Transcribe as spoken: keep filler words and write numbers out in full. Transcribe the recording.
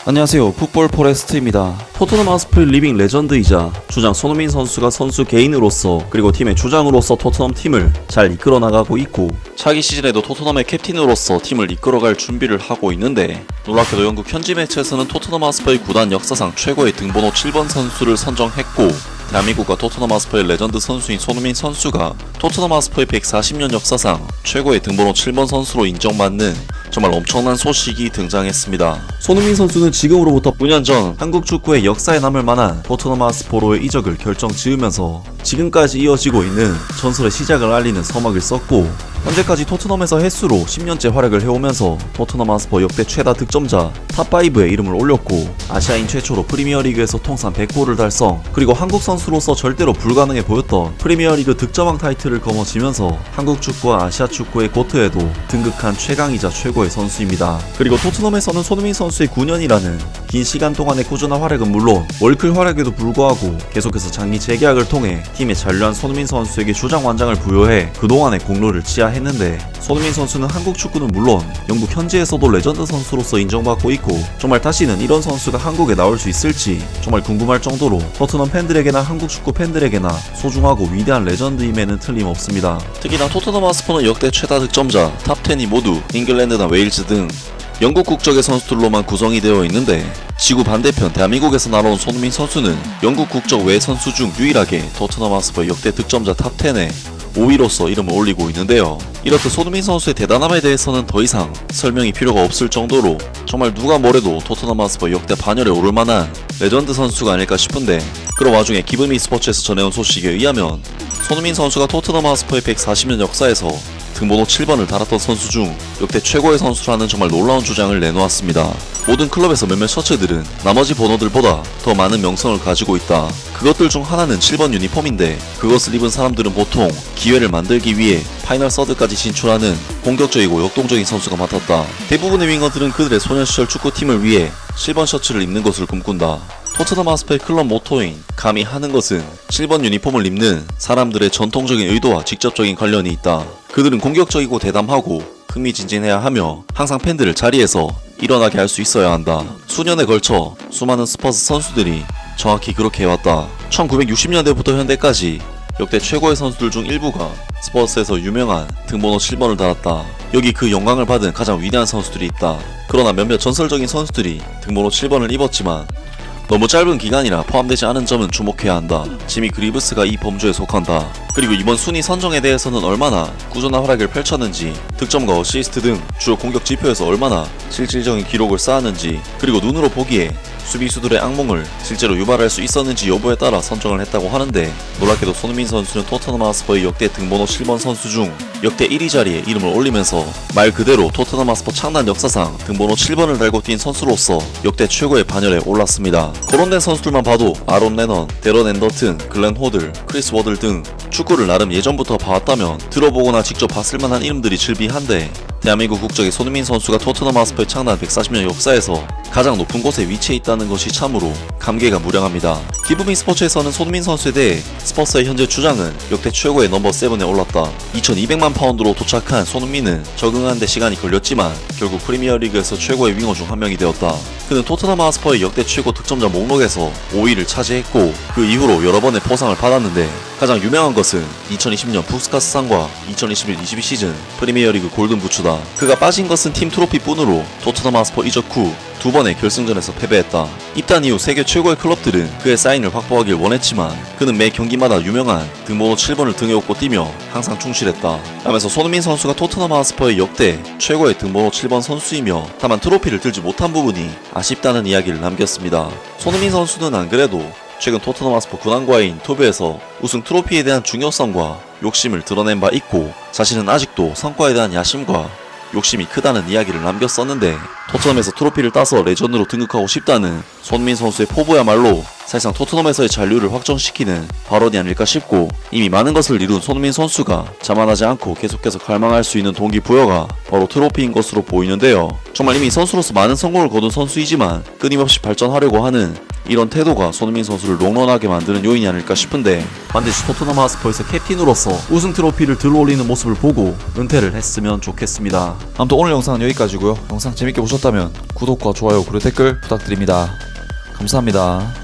안녕하세요, 풋볼 포레스트입니다. 토트넘 하스퍼의 리빙 레전드이자 주장 손흥민 선수가 선수 개인으로서 그리고 팀의 주장으로서 토트넘 팀을 잘 이끌어 나가고 있고, 차기 시즌에도 토트넘의 캡틴으로서 팀을 이끌어갈 준비를 하고 있는데, 놀랍게도 영국 현지 매체에서는 토트넘 하스퍼의 구단 역사상 최고의 등번호 칠 번 선수를 선정했고, 대한민국과 토트넘 하스퍼의 레전드 선수인 손흥민 선수가 토트넘 하스퍼의 백사십 년 역사상 최고의 등번호 칠 번 선수로 인정받는 정말 엄청난 소식이 등장했습니다. 손흥민 선수는 지금으로부터 구 년 전 한국 축구의 역사에 남을 만한 토트넘 하스퍼로의 이적을 결정 지으면서 지금까지 이어지고 있는 전설의 시작을 알리는 서막을 썼고, 현재까지 토트넘에서 햇수로 십 년째 활약을 해오면서 토트넘 하스퍼 역대 최다 득점자 탑오에 이름을 올렸고, 아시아인 최초로 프리미어리그에서 통산 백 골을 달성, 그리고 한국 선수로서 절대로 불가능해 보였던 프리미어리그 득점왕 타이틀을 거머쥐면서 한국 축구와 아시아 축구의 고트에도 등극한 최강이자 최고의 선수입니다. 그리고 토트넘에서는 손흥민 선수의 구 년이라는 긴 시간 동안의 꾸준한 활약은 물론 월클 활약에도 불구하고 계속해서 장기 재계약을 통해 팀에 잔류한 손흥민 선수에게 주장 완장을 부여해 그동안의 공로를 치하했는데, 손흥민 선수는 한국 축구는 물론 영국 현지에서도 레전드 선수로서 인정받고 있고, 정말 다시는 이런 선수가 한국에 나올 수 있을지 정말 궁금할 정도로 토트넘 팬들에게나 한국 축구 팬들에게나 소중하고 위대한 레전드임에는 틀림없습니다. 특히나 토트넘 하스퍼는 역대 최다 득점자 탑 텐이 모두 잉글랜드나 웨일즈 등 영국 국적의 선수들로만 구성이 되어 있는데, 지구 반대편 대한민국에서 날아온 손흥민 선수는 영국 국적 외 선수 중 유일하게 토트넘 하스퍼의 역대 득점자 탑 텐에 오 위로서 이름을 올리고 있는데요. 이렇듯 손흥민 선수의 대단함에 대해서는 더 이상 설명이 필요가 없을 정도로 정말 누가 뭐래도 토트넘 하스퍼 역대 반열에 오를 만한 레전드 선수가 아닐까 싶은데, 그런 와중에 기브미 스포츠에서 전해온 소식에 의하면 손흥민 선수가 토트넘 하스퍼의 백사십 년 역사에서 등번호 칠 번을 달았던 선수 중 역대 최고의 선수라는 정말 놀라운 주장을 내놓았습니다. 모든 클럽에서 몇몇 셔츠들은 나머지 번호들보다 더 많은 명성을 가지고 있다. 그것들 중 하나는 칠 번 유니폼인데, 그것을 입은 사람들은 보통 기회를 만들기 위해 파이널 서드까지 진출하는 공격적이고 역동적인 선수가 맡았다. 대부분의 윙어들은 그들의 소년시절 축구팀을 위해 칠 번 셔츠를 입는 것을 꿈꾼다. 토트넘 하스퍼의 클럽 모토인 감히 하는 것은 칠 번 유니폼을 입는 사람들의 전통적인 의도와 직접적인 관련이 있다. 그들은 공격적이고 대담하고 흥미진진해야 하며 항상 팬들을 자리에서 일어나게 할 수 있어야 한다. 수년에 걸쳐 수많은 스퍼스 선수들이 정확히 그렇게 해왔다. 천구백육십 년대부터 현대까지 역대 최고의 선수들 중 일부가 스퍼스에서 유명한 등번호 칠 번을 달았다. 여기 그 영광을 받은 가장 위대한 선수들이 있다. 그러나 몇몇 전설적인 선수들이 등번호 칠 번을 입었지만 너무 짧은 기간이라 포함되지 않은 점은 주목해야 한다. 지미 그리브스가 이 범주에 속한다. 그리고 이번 순위 선정에 대해서는 얼마나 꾸준한 활약을 펼쳤는지, 득점과 어시스트 등 주요 공격 지표에서 얼마나 실질적인 기록을 쌓았는지, 그리고 눈으로 보기에 수비수들의 악몽을 실제로 유발할 수 있었는지 여부에 따라 선정을 했다고 하는데, 놀랍게도 손흥민 선수는 토트넘 하스퍼의 역대 등번호 칠 번 선수 중 역대 일 위 자리에 이름을 올리면서 말 그대로 토트넘 하스퍼 창단 역사상 등번호 칠 번을 달고 뛴 선수로서 역대 최고의 반열에 올랐습니다. 거론된 선수들만 봐도 아론 레넌, 데런 앤더튼, 글렌 호들, 크리스 워들 등 축구를 나름 예전부터 봐왔다면 들어보거나 직접 봤을 만한 이름들이 즐비한데, 대한민국 국적의 손흥민 선수가 토트넘 하스퍼의 창단 백사십 년 역사에서 가장 높은 곳에 위치해 있다는 것이 참으로 감개가 무량합니다. 기브미 스포츠에서는 손흥민 선수에 대해 스퍼스의 현재 주장은 역대 최고의 넘버 칠에 올랐다. 이천이백만 파운드로 도착한 손흥민은 적응하는 데 시간이 걸렸지만 결국 프리미어리그에서 최고의 윙어 중 한 명이 되었다. 그는 토트넘 하스퍼의 역대 최고 득점자 목록에서 오 위를 차지했고, 그 이후로 여러 번의 포상을 받았는데, 가장 유명한 것은 이천이십 년 푸스카스상과 이천이십일 이십이 시즌 프리미어리그 골든부츠다. 그가 빠진 것은 팀 트로피뿐으로 토트넘 하스퍼 이적 후 두 번의 결승전에서 패배했다. 입단 이후 세계 최고의 클럽들은 그의 사인을 확보하길 원했지만 그는 매 경기마다 유명한 등번호 칠 번을 등에 업고 뛰며 항상 충실했다. 라면서 손흥민 선수가 토트넘 하스퍼의 역대 최고의 등번호 칠 번 선수이며 다만 트로피를 들지 못한 부분이 아쉽다는 이야기를 남겼습니다. 손흥민 선수는 안 그래도 최근 토트넘 하스퍼 군안과의 인터뷰에서 우승 트로피에 대한 중요성과 욕심을 드러낸 바 있고, 자신은 아직도 성과에 대한 야심과 욕심이 크다는 이야기를 남겼었는데, 토트넘에서 트로피를 따서 레전드로 등극하고 싶다는 손흥민 선수의 포부야말로 사실상 토트넘에서의 잔류를 확정시키는 발언이 아닐까 싶고, 이미 많은 것을 이룬 손흥민 선수가 자만하지 않고 계속해서 갈망할 수 있는 동기부여가 바로 트로피인 것으로 보이는데요. 정말 이미 선수로서 많은 성공을 거둔 선수이지만 끊임없이 발전하려고 하는 이런 태도가 손흥민 선수를 롱런하게 만드는 요인이 아닐까 싶은데 반드시 토트넘 하스퍼에서 캡틴으로서 우승 트로피를 들어올리는 모습을 보고 은퇴를 했으면 좋겠습니다. 아무튼 오늘 영상은 여기까지고요. 영상 재밌게 보셨다면 구독과 좋아요 그리고 댓글 부탁드립니다. 감사합니다.